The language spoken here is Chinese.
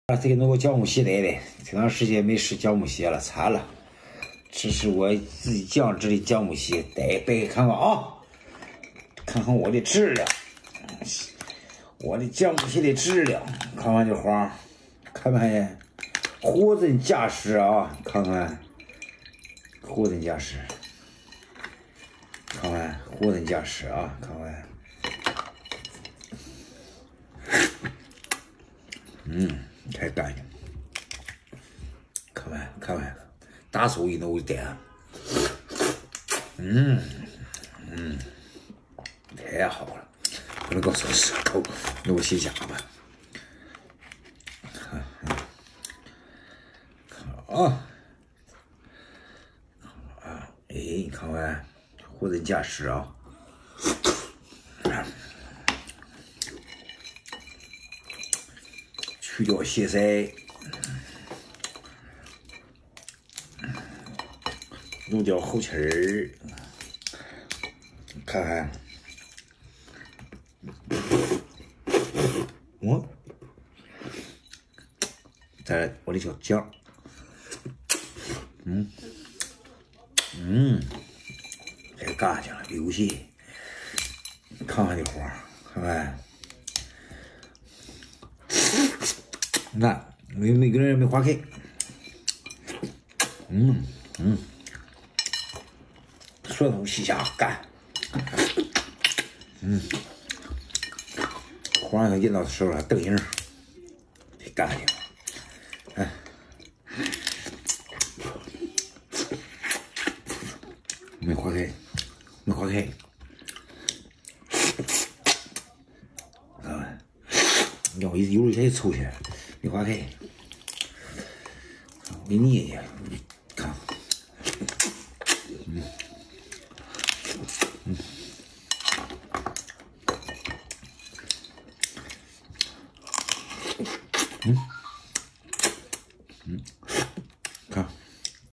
这个弄个酵母蟹来的，挺长时间没吃酵母蟹了，馋了。这是我自己酱制的酵母蟹，得背看看啊，看看我的质量，我的酵母蟹的质量，看看这花，看看呀，货真价实啊，看看货真价实，看看货真价实啊，看看，太干净，看看看看，大手一弄点，太好了，不能告诉我舌头，弄些下巴，看啊。哎，你看看，货真价实啊！去掉蟹腮，弄掉后齿儿，看看，再来我的小酱，太干净了，流血。看看这花，看看，你看，每个人没划开。蒜头细虾干。花上印到手上瞪印，太干净了。哎。没划开，没划开，啊！要我一揉一下就抽起来，没划开，我给捏一下，看，